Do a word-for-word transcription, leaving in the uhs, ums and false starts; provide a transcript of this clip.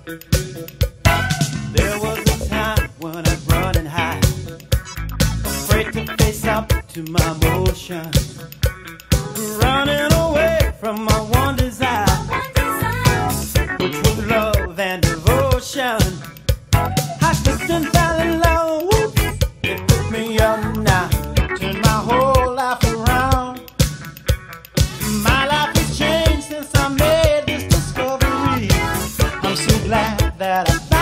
There was a time when I'd run and hide, afraid to face up to my emotions, running away from my one desire, true love and devotion. I slipped and fell in love, whoop, it took me up now, turned my whole life around. My life has changed since I made this discovery. I'm so glad that I found